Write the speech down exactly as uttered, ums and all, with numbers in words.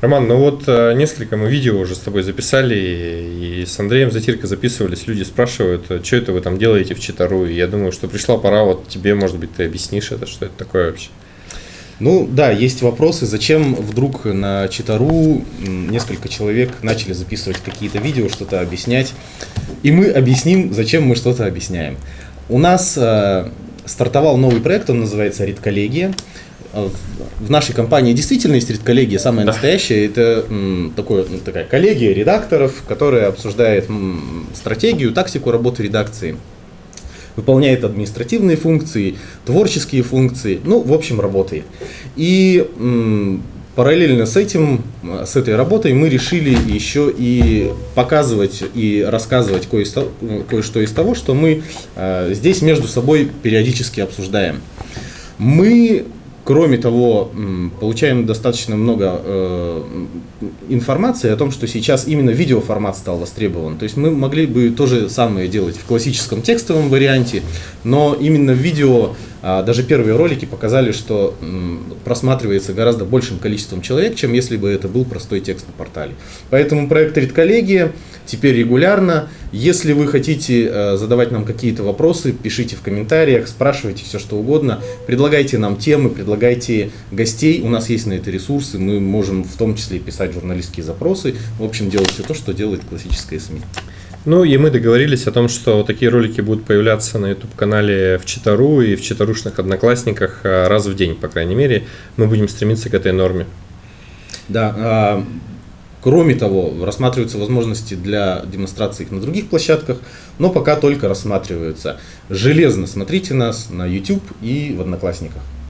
Роман, ну вот э, несколько мы видео уже с тобой записали, и с Андреем Затирко записывались, люди спрашивают, что это вы там делаете в Чита.ру, и я думаю, что пришла пора, вот тебе, может быть, ты объяснишь это, что это такое вообще. Ну да, есть вопросы, зачем вдруг на Чита.ру несколько человек начали записывать какие-то видео, что-то объяснять, и мы объясним, зачем мы что-то объясняем. У нас э, стартовал новый проект, он называется «Редколлегия». В нашей компании действительно есть редколлегия, самая да. настоящая. Это м, такое, ну, такая коллегия редакторов, которая обсуждает м, стратегию, тактику работы редакции, выполняет административные функции, творческие функции, ну, в общем, работает. И м, параллельно с этим, с этой работой мы решили еще и показывать и рассказывать кое-что, кое-что из того, что мы э, здесь между собой периодически обсуждаем. Мы Кроме того, получаем достаточно много э, информации о том, что сейчас именно видеоформат стал востребован. То есть мы могли бы то же самое делать в классическом текстовом варианте, но именно в видео, а, даже первые ролики показали, что м, просматривается гораздо большим количеством человек, чем если бы это был простой текст на портале. Поэтому проект «Редколлегия» теперь регулярно. Если вы хотите э, задавать нам какие-то вопросы, пишите в комментариях, спрашивайте все, что угодно, предлагайте нам темы, предлагайте гостей. У нас есть на это ресурсы, мы можем в том числе писать журналистские запросы. В общем, делать все то, что делает классическая СМИ. Ну и мы договорились о том, что такие ролики будут появляться на YouTube-канале в Чита.ру и в чита.рушных одноклассниках раз в день, по крайней мере. Мы будем стремиться к этой норме. Да, кроме того, рассматриваются возможности для демонстрации их на других площадках, но пока только рассматриваются. Железно смотрите нас на YouTube и в Одноклассниках.